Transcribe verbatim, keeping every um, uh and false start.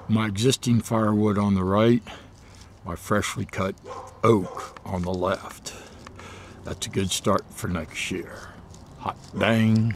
my existing firewood on the right, my freshly cut oak on the left. That's a good start for next year. Hot dang.